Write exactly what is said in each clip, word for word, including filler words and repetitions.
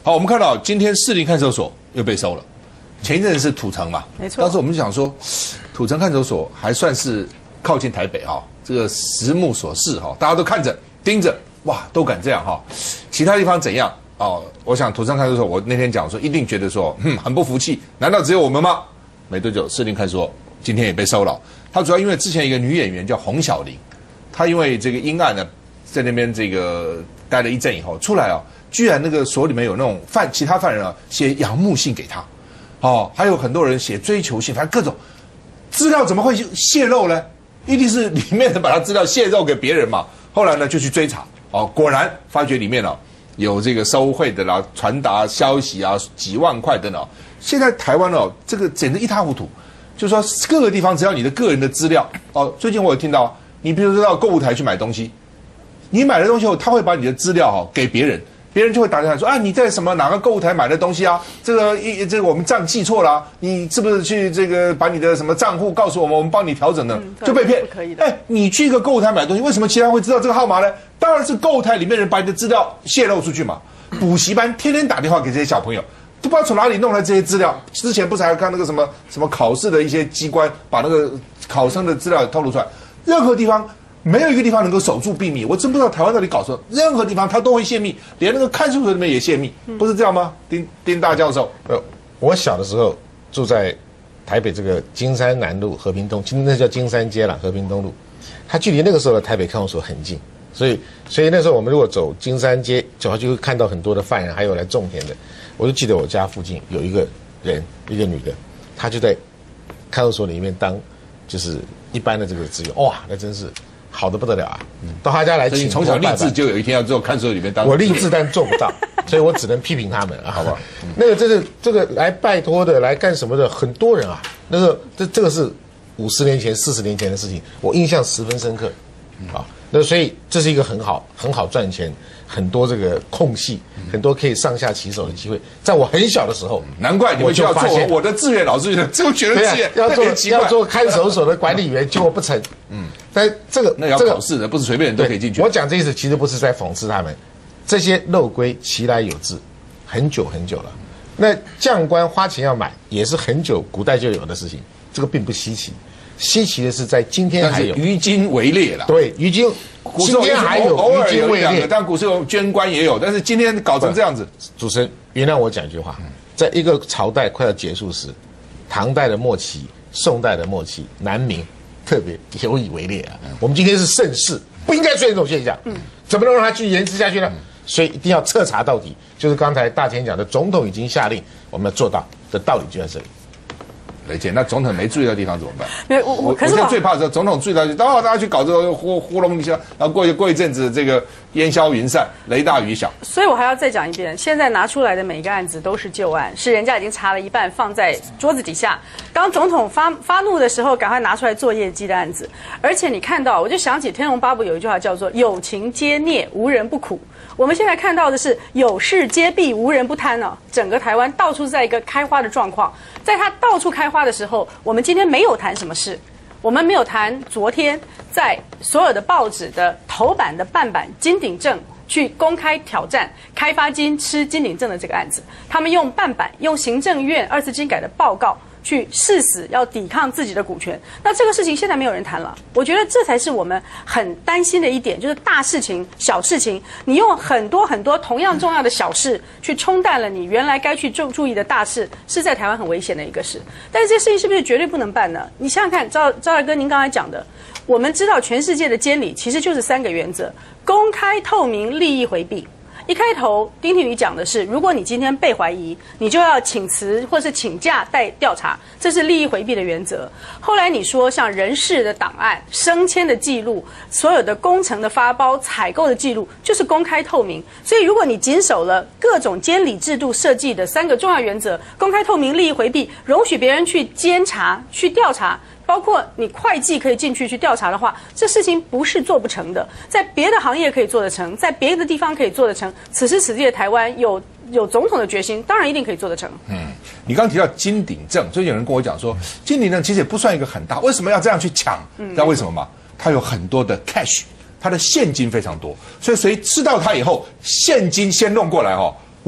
好，我们看到今天士林看守所又被收了，前一阵是土城嘛， 没错。 当时我们就想说，土城看守所还算是靠近台北哈、哦，这个实目所视哈、哦，大家都看着盯着，哇，都敢这样哈、哦。其他地方怎样哦？我想土城看守所，我那天讲说一定觉得说，嗯，很不服气，难道只有我们吗？没多久，士林看守所今天也被收了。他主要因为之前一个女演员叫洪小玲，她因为这个阴案呢，在那边这个待了一阵以后出来哦。居然那个所里面有那种犯其他犯人啊写仰慕信给他，哦，还有很多人写追求信，反正各种资料怎么会泄露呢？一定是里面的把他资料泄露给别人嘛。后来呢就去追查，哦，果然发觉里面哦有这个收贿的啦、传达消息啊几万块等等。现在台湾哦这个简直一塌糊涂，就是说各个地方只要你的个人的资料哦，最近我有听到，你比如说到购物台去买东西，你买了东西后，他会把你的资料哈给别人。别人就会打电话说啊，你在什么哪个购物台买的东西啊？这个一这个我们账记错了、啊，你是不是去这个把你的什么账户告诉我们，我们帮你调整的，嗯、就被骗。 可以的。 哎，你去一个购物台买东西，为什么其他人会知道这个号码呢？当然是购物台里面人把你的资料泄露出去嘛。补习班天天打电话给这些小朋友，都不知道从哪里弄来这些资料。之前不是还看那个什么什么考试的一些机关把那个考生的资料透露出来，任何地方。没有一个地方能够守住秘密，我真不知道台湾到底搞什么。任何地方它都会泄密，连那个看守所里面也泄密，不是这样吗？丁丁大教授， 呃，我小的时候住在台北这个金山南路和平东，今天那叫金山街了，和平东路，它距离那个时候的台北看守所很近，所以所以那时候我们如果走金山街，走下去会看到很多的犯人，还有来种田的。我就记得我家附近有一个人，一个女的，她就在看守所里面当就是一般的这个职员，哇，那真是。好的不得了啊！到他家来请， 你从小立志就有一天要做看守所里面当。 我立志但做不到，所以我只能批评他们啊，好不好？那个这是这个来拜托的，来干什么的很多人啊。那个这这个是五十年前、四十年前的事情，我印象十分深刻啊。那所以这是一个很好很好赚钱，很多这个空隙，很多可以上下其手的机会。在我很小的时候， 难怪你们就要做我的志愿老师，就觉得志愿要做要做看守所的管理员，结果不成。嗯。但这个那要考试的，不是随便人都可以进去。 我讲这意思其实不是在讽刺他们，这些漏规其来有自，很久很久了。那将官花钱要买，也是很久古代就有的事情，这个并不稀奇。稀奇的是在今天还有于今为烈了。 对，于今今天还有偶尔于今为烈， 但古时候捐官也有，但是今天搞成这样子。 主持人原谅我讲一句话，在一个朝代快要结束时，唐代的末期、宋代的末期，南明。特别有以为烈啊！我们今天是盛世，不应该出现这种现象。嗯，怎么能让它继续延迟下去呢？所以一定要彻查到底。就是刚才大田讲的，总统已经下令，我们要做到的道理就在这里。 雷姐，那总统没注意到地方怎么办？ 没有，我我可是我最怕的是总统注意到，然后大家去搞这个呼呼隆一下，然后过一过一阵子，这个烟消云散，雷大雨小。 所以我还要再讲一遍，现在拿出来的每一个案子都是旧案，是人家已经查了一半放在桌子底下。当总统发发怒的时候，赶快拿出来做业绩的案子。而且你看到，我就想起《天龙八部》有一句话叫做“有情皆孽，无人不苦”。我们现在看到的是有事皆避，无人不贪哦。整个台湾到处在一个开花的状况，在它到处开花的时候，我们今天没有谈什么事，我们没有谈昨天在所有的报纸的头版的半版金鼎正去公开挑战开发金吃金鼎正的这个案子，他们用半版用行政院二次经改的报告。去誓死要抵抗自己的股权，那这个事情现在没有人谈了。我觉得这才是我们很担心的一点，就是大事情、小事情，你用很多很多同样重要的小事去冲淡了你原来该去注注意的大事，是在台湾很危险的一个事。但是这事情是不是绝对不能办呢？你想想看，赵赵大哥，您刚才讲的，我们知道全世界的监理其实就是三个原则：公开、透明、利益回避。一开头，丁廷宇讲的是，如果你今天被怀疑，你就要请辞或是请假待调查，这是利益回避的原则。后来你说，像人事的档案、升迁的记录、所有的工程的发包、采购的记录，就是公开透明。所以，如果你谨守了各种监理制度设计的三个重要原则：公开、透明、利益回避，容许别人去监察、去调查。包括你会计可以进去去调查的话，这事情不是做不成的，在别的行业可以做得成，在别的地方可以做得成。此时此地的台湾有有总统的决心，当然一定可以做得成。 嗯，你刚刚提到金鼎正，最近有人跟我讲说，金鼎正其实也不算一个很大，为什么要这样去抢？知道为什么吗？它有很多的 cash， 它的现金非常多，所以谁吃到它以后，现金先弄过来哦，哇！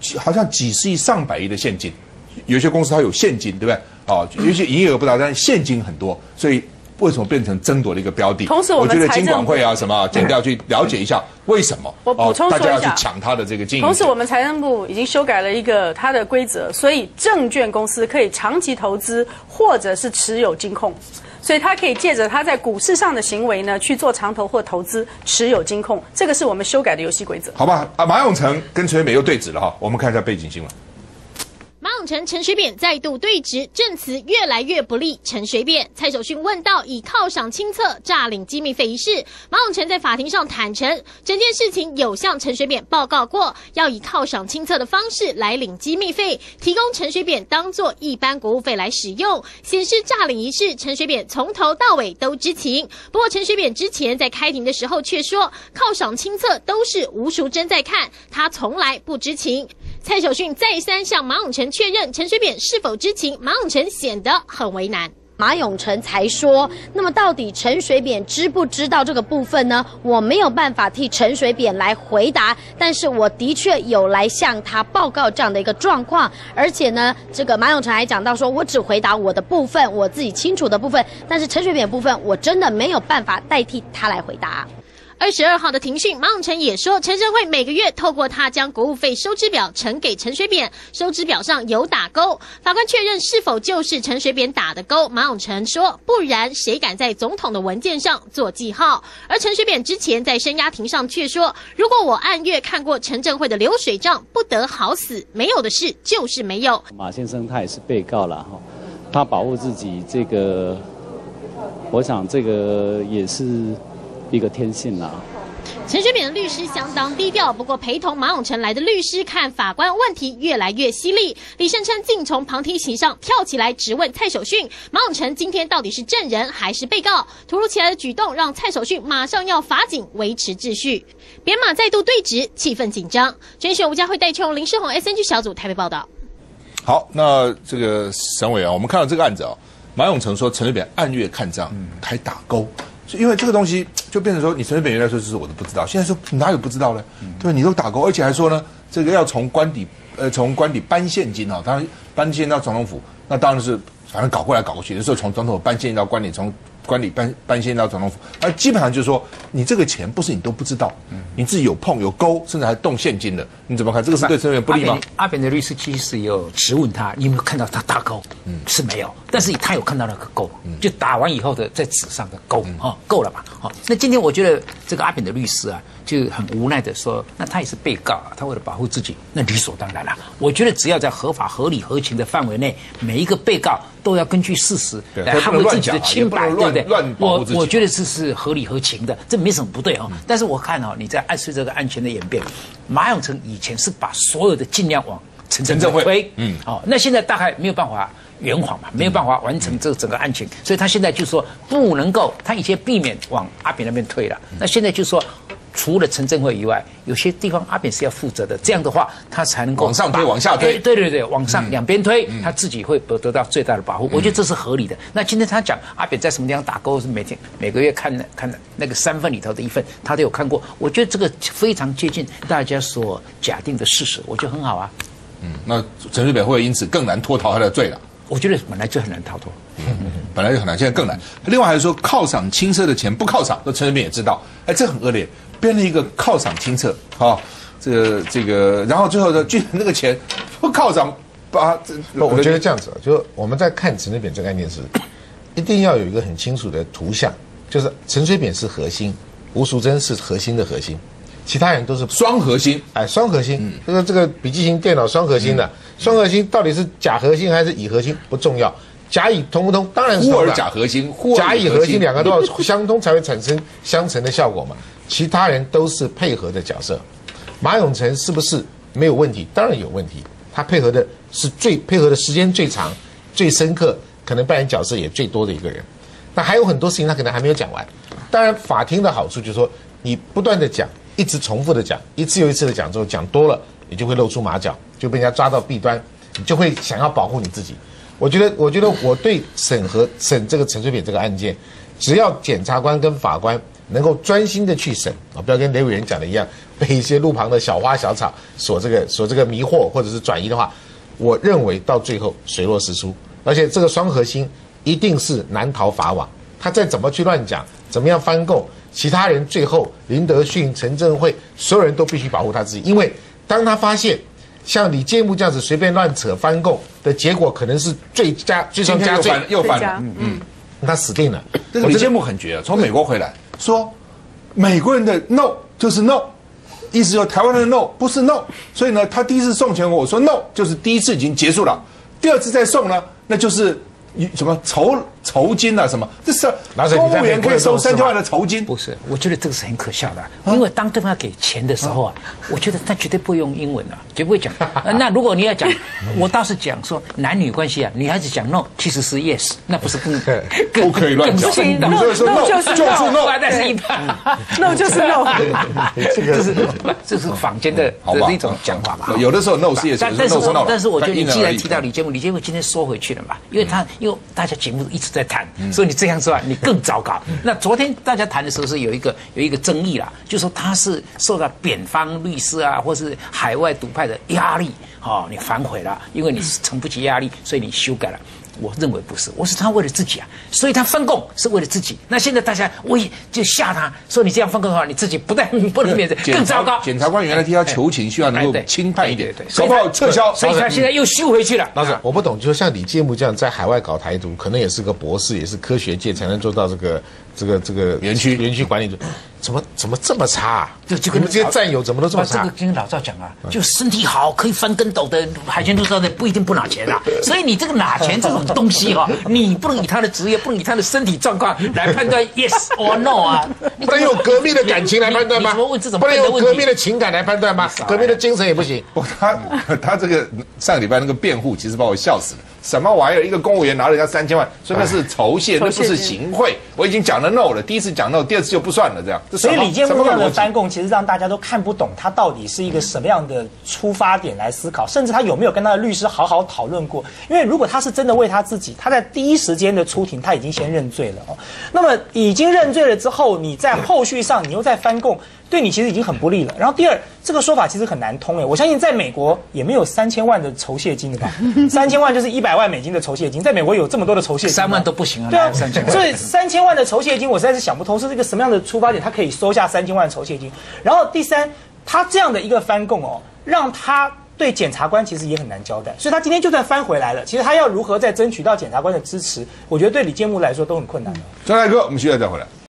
好像几十亿、上百亿的现金，有些公司它有现金，对不对？哦，有些营业额不大，但是现金很多，所以为什么变成争夺的一个标的？ 同时我们觉得金管会啊什么检调去了解一下为什么。 我补充说一下， 大家要去抢它的这个经营。 同时，我们财政部已经修改了一个它的规则，所以证券公司可以长期投资或者是持有金控。所以他可以借着他在股市上的行为呢，去做长投或投资，持有金控，这个是我们修改的游戏规则。 好吧，啊，马永成跟陈水扁又对峙了哈，我们看一下背景新闻。 马永成、陈水扁再度对峙，证词越来越不利陈水扁。蔡守训问到以犒赏亲测诈领机密费一事，马永成在法庭上坦承，整件事情有向陈水扁报告过，要以犒赏亲测的方式来领机密费，提供陈水扁当作一般国务费来使用，显示诈领一事陈水扁从头到尾都知情。不过陈水扁之前在开庭的时候却说，犒赏亲测都是吴淑珍在看，他从来不知情。蔡守训再三向马永成确认陈水扁是否知情，马永成显得很为难。 马永成才说，那么到底陈水扁知不知道这个部分呢？我没有办法替陈水扁来回答，但是我的确有来向他报告这样的一个状况，而且呢，这个马永成还讲到说，我只回答我的部分，我自己清楚的部分，但是陈水扁部分我真的没有办法代替他来回答。 二十二号的庭讯，马永成也说，陈证会每个月透过他将国务费收支表呈给陈水扁，收支表上有打勾。法官确认是否就是陈水扁打的勾，马永成说，不然谁敢在总统的文件上做记号？而陈水扁之前在声押庭上却说，如果我按月看过陈证会的流水账，不得好死，没有的事就是没有。 马先生他也是被告了哈，他保护自己这个，我想这个也是一个天性啦。 陈水扁的律师相当低调，不过陪同马永成来的律师看法官问题越来越犀利。李胜琛竟从旁听席上跳起来质问蔡守训，马永成今天到底是证人还是被告？突如其来的举动让蔡守训马上要法警维持秩序，扁马再度对峙，气氛紧张。甄选吴家慧、戴琼、林世宏 S N G 小组台北报道。 好，那这个审委啊，我们看到这个案子啊，马永成说陈水扁按月看账，还打勾。因为这个东西就变成说，你陈水扁原来说是我都不知道，现在说哪有不知道呢？对，你都打勾，而且还说呢，这个要从官邸呃从官邸搬现金啊，当然搬现金到总统府，那当然是反正搞过来搞过去，有时候从总统府搬现金到官邸，从官邸搬搬现金到总统府，而基本上就是说，你这个钱不是你都不知道，你自己有碰有勾，甚至还动现金的，你怎么看？这个是对陈水扁不利吗？ 阿扁的律师其实有质问他，你有没有看到他打勾？嗯，是没有，但是他有看到那个勾，就打完以后的在纸上的勾，哦，够了吧？好，那今天我觉得这个阿扁的律师啊，就很无奈的说，那他也是被告啊，他为了保护自己，那理所当然了。我觉得只要在合法、合理、合情的范围内，每一个被告都要根据事实来捍卫自己的清白，对不对？我我觉得这是合理合情的，这没什么不对哦。嗯、但是我看哦，你在按随这个案情的演变，马永成以前是把所有的尽量往陈证会推，嗯，哦，那现在大概没有办法圆谎嘛，没有办法完成这个整个案情，所以他现在就说不能够，他以前避免往阿扁那边推了，那现在就说。除了陈证会以外，有些地方阿扁是要负责的。这样的话，他才能够往上推、往下推。 对对对，往上、嗯、两边推，嗯、他自己会得得到最大的保护。嗯、我觉得这是合理的。那今天他讲阿扁在什么地方打勾，是每天每个月看看那个三份里头的一份，他都有看过。我觉得这个非常接近大家所假定的事实，我觉得很好啊。 嗯，那陈水扁会因此更难脱逃他的罪了。 我觉得本来就很难逃脱， 嗯、本来就很难，现在更难。另外还是说犒赏轻奢的钱不犒赏，那陈水扁也知道，哎，这很恶劣。编了一个犒赏清册，啊，这个这个，然后最后呢，居然那个钱不犒赏，把这， 我觉得这样子，就我们在看陈水扁这个案件时，一定要有一个很清楚的图像，就是陈水扁是核心，吴淑珍是核心的核心，其他人都是双核心， 哎，双核心，嗯、这个这个笔记型电脑双核心的，嗯、双核心到底是甲核心还是乙核心不重要。甲乙通不通？当然是忽而甲核心， 甲乙核心两个都要相通，才会产生相乘的效果嘛。其他人都是配合的角色。马永成是不是没有问题？当然有问题。他配合的是最配合的时间最长、最深刻，可能扮演角色也最多的一个人。那还有很多事情他可能还没有讲完。当然，法庭的好处就是说，你不断的讲，一直重复的讲，一次又一次的讲之后，讲多了，你就会露出马脚，就被人家抓到弊端，你就会想要保护你自己。我觉得，我觉得我对审核审这个陈水扁这个案件，只要检察官跟法官能够专心的去审啊，不要跟雷委员讲的一样，被一些路旁的小花小草所这个所这个迷惑或者是转移的话，我认为到最后水落石出，而且这个双核心一定是难逃法网。他再怎么去乱讲，怎么样翻供，其他人最后林德训、陈振慧，所有人都必须保护他自己，因为当他发现像李介木这样子随便乱扯翻供的结果，可能是最佳最终加罪， 又犯了，嗯嗯，他死定了。 这个李介木很绝啊，从美国回来说，美国人的 no 就是 no， 意思说台湾人的 no 不是 no， 所以呢，他第一次送钱我说 no， 就是第一次已经结束了，第二次再送呢，那就是什么酬酬金啊什么，这是公务员可以收三千万的酬金？ 不是，我觉得这个是很可笑的，因为当对方给钱的时候啊，我觉得他绝对不会用英文啊，绝不会讲。那如果你要讲，我倒是讲说男女关系啊，女孩子讲 no 其实是 yes， 那不是更不可以乱讲， 不行 ，no 就是 no 就是 no， 但是一般 no 就是 no， 这个是这是坊间的的一种讲法吧。 有的时候 no 是 yes， 但是 no 是 no， 但是我觉得你既然提到李介木，李介木今天说回去了嘛，因为他因为大家节目一直在谈，所以你这样说啊，你更糟糕。那昨天大家谈的时候是有一个有一个争议啦，就说他是受到扁方律师啊，或是海外独派的压力，哦，你反悔了，因为你是撑不起压力，所以你修改了。我认为不是，我是他为了自己啊，所以他翻供是为了自己。那现在大家喂就吓他说你这样翻供的话，你自己不但不能免责，更糟糕。 检察官原来替他求情，希望能够轻判一点，搞不好撤销， 所以他现在又修回去了。 老师，我不懂，就像李介木这样在海外搞台独，可能也是个博士，也是科学界才能做到这个这个这个园区园区管理组，怎么怎么这么差啊？ 就就你们这些战友怎么都这么差？ 这个跟老赵讲啊，就身体好可以翻跟斗的海鲜陆少的不一定不拿钱啊，所以你这个拿钱这种东西哈、哦，你不能以他的职业，不能以他的身体状况来判断 yes or no 啊， 不能用革命的感情来判断吗？ 你怎么问这种不能用革命的情感来判断吗？革命的精神也不行。 不，他他这个上个礼拜那个辩护，其实把我笑死了。什么玩意儿？一个公务员拿了人家三千万，说那是酬谢，那不是行贿。我已经讲了 no 了，第一次讲 no， 第二次就不算了，这样。 所以李介木这样的翻供，其实让大家都看不懂他到底是一个什么样的出发点来思考，甚至他有没有跟他的律师好好讨论过？因为如果他是真的为他自己，他在第一时间的出庭他已经先认罪了哦。那么已经认罪了之后，你在后续上你又在翻供，对你其实已经很不利了。然后第二，这个说法其实很难通诶，我相信在美国也没有三千万的酬谢金的吧？三千万就是一百万美金的酬谢金，在美国有这么多的酬谢金， 三万都不行啊！ 对啊， 三千万， 所以三千万的酬谢金，我实在是想不通，是这个什么样的出发点，他可以收下三千万的酬谢金。然后第三，他这样的一个翻供哦，让他对检察官其实也很难交代，所以他今天就算翻回来了，其实他要如何再争取到检察官的支持，我觉得对李介木来说都很困难的。 张大哥，我们需要再回来。